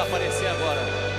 aparecer agora.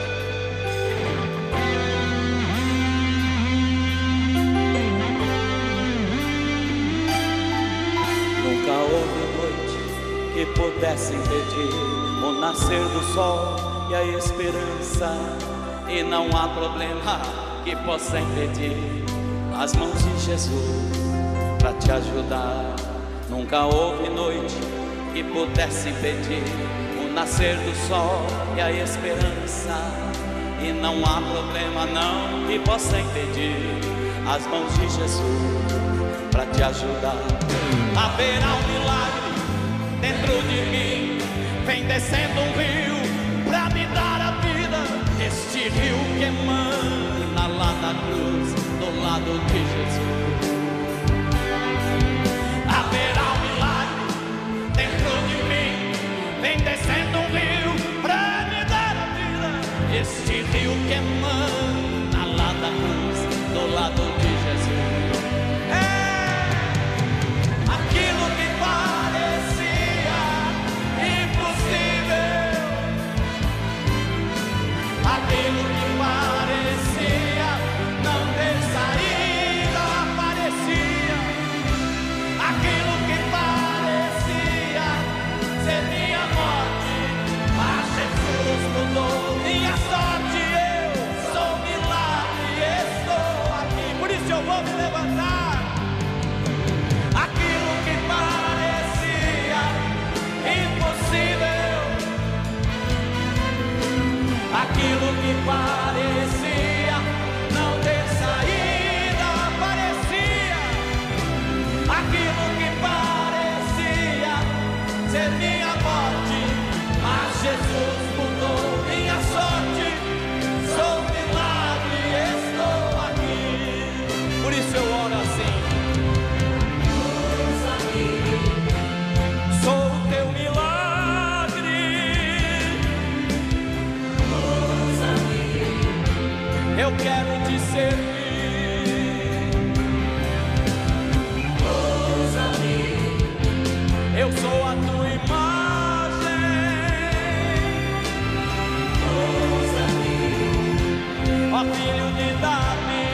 Nunca houve noite que pudesse impedir o nascer do sol e a esperança, e não há problema que possa impedir as mãos de Jesus para te ajudar. Nunca houve noite que pudesse impedir o nascer do sol e a esperança, e não há problema não que possa impedir as mãos de Jesus para te ajudar. Haverá um milagre dentro de mim, vem descendo um rio para me dar a vida. Este rio que emana lá na cruz, do lado de Jesus. Haverá um milagre dentro de mim, vem descendo um rio pra me dar a vida. Este rio que emana lá da cruz, do lado de Jesus. Aquilo que parecia impossível, aquilo que parecia não ter saída, aparecia. Aquilo que parecia ser minha morte, mas Jesus mudou minha sorte. Eu sou milagre, estou aqui, por isso eu vou me levantar. Aquilo que parecia impossível, aquilo que parecia não ter saída, aparecia. Aquilo que parecia ser minha morte, mas Jesus mudou minha sorte. Sou milagre, estou aqui. Por isso eu oro assim. Sou o teu milagre. Eu quero te servir. Eu sou a tua imagem. Ó filho de Davi.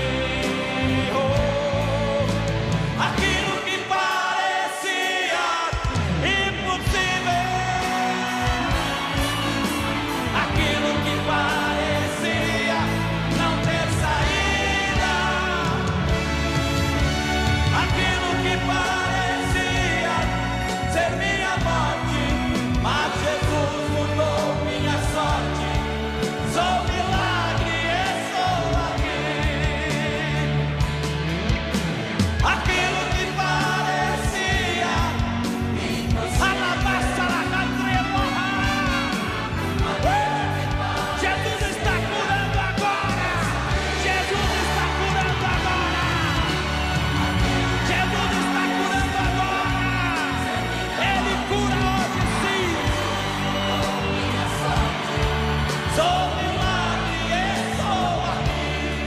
Aquilo que parecia impossível, aquilo que parecia não ter saída, aquilo que parecia ser minha morte, mas Jesus mudou minha sorte. Sou milagre, estou aqui. Aquilo que parecia alabasta la cantreboha. Jesus está curando agora. Jesus está curando agora. Jesus está curando agora. Ele cura hoje sim. Sou milagre, estou aqui.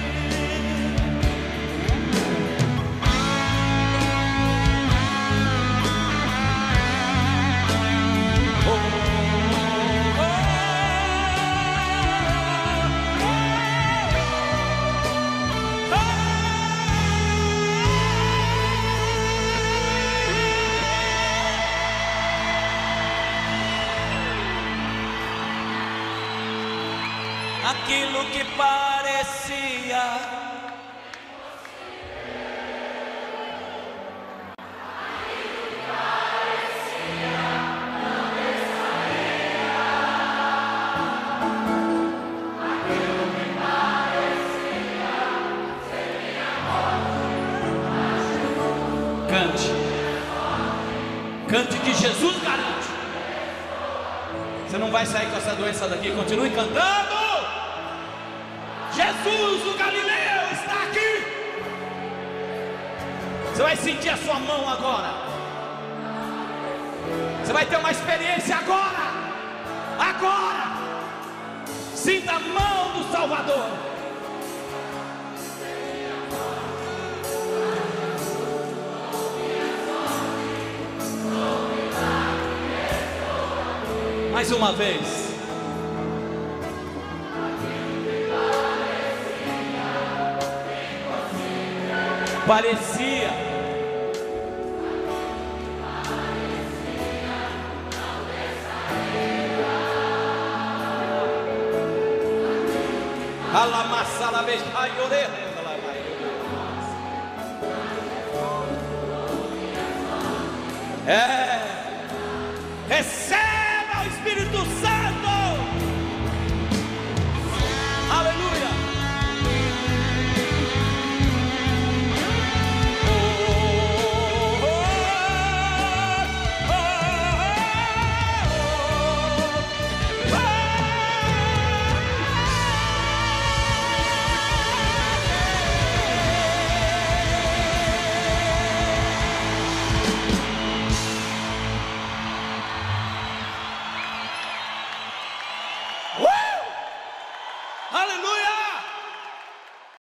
Aquilo que parecia cante, cante que Jesus garante. Você não vai sair com essa doença daqui, continue cantando. Jesus, o Galileu, está aqui. Você vai sentir a sua mão agora. Você vai ter uma experiência agora. Agora. Sinta a mão do Salvador. Mais uma vez. parecia. É, recebe.